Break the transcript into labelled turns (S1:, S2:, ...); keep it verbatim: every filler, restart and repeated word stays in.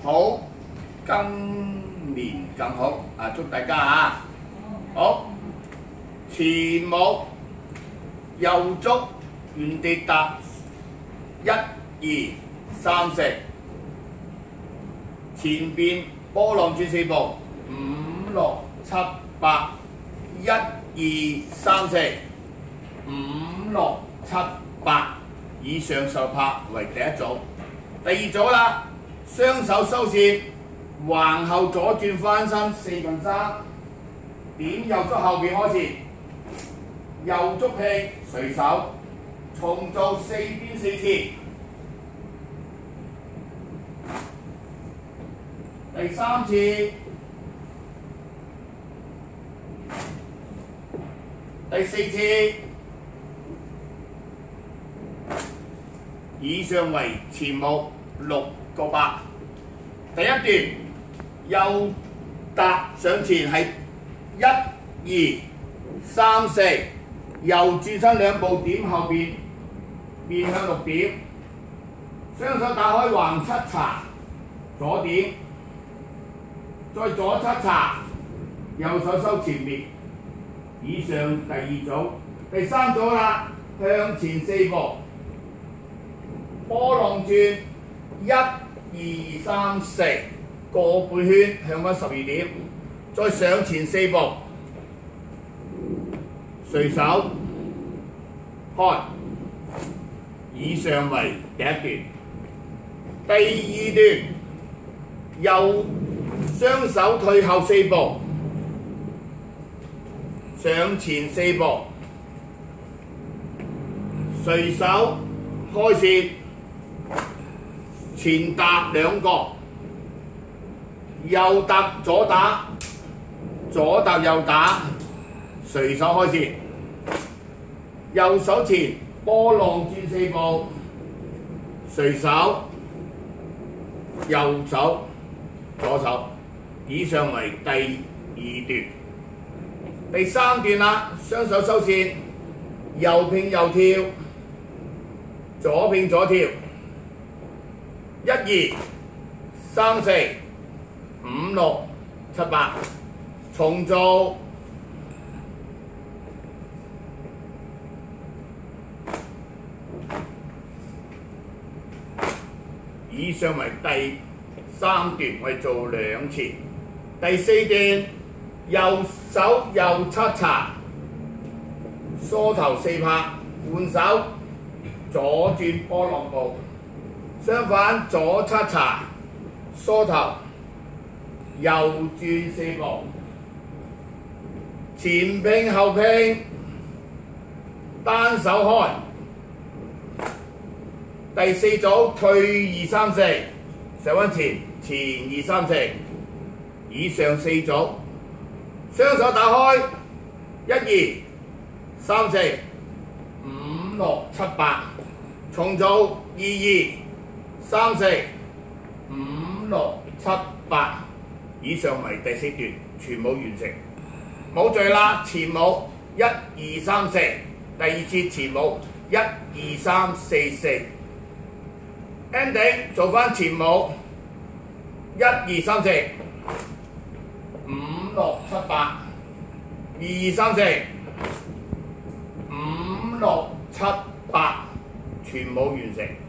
S1: 好，今年更好啊！祝大家啊，好前目右足原地踏一二三四，前邊波浪轉四步五六七八，一二三四五六七八，以上受拍為第一組。第二組啦，雙手收線，橫後左轉翻身四分三，點右足後邊開始，右足拼隨手，重做四邊四次。第三次，第四次，以上為前目六個八。第一段右踏上前係一二三四，右轉身兩步點後邊，面向六點，雙手打開橫七查，左點，再左七查，右手收前面。以上第二組，第三組啦，向前四步，波浪轉一二三四，個半圈向翻十二點，再上前四步，隨手開。以上為第一段。第二段，右雙手退後四步，上前四步，隨手開線，前踏兩個，右踏左打，左踏右打，隨手開線，右手前波浪轉四步，隨手右手左手。以上為第二段。第三段啦，雙手收線，右拼右跳，左拼左跳，一二三四五六七八，重做。以上為第三段，我哋做兩次。第四段，右手右七查，梳頭四拍，換手左轉波浪步，相反左七查，梳頭右轉四步，前拼後拼，單手開。第四組退二三四，上翻前前二三四。以上四組，雙手打開一二三四五六七八，重做二二三四五六七八。以上為第四段，全部完成。冇序啦，前舞一二三四，第二次前舞一二三四四。ending 做翻前舞一二三四五六七八，二二三四五六七八，全部完成。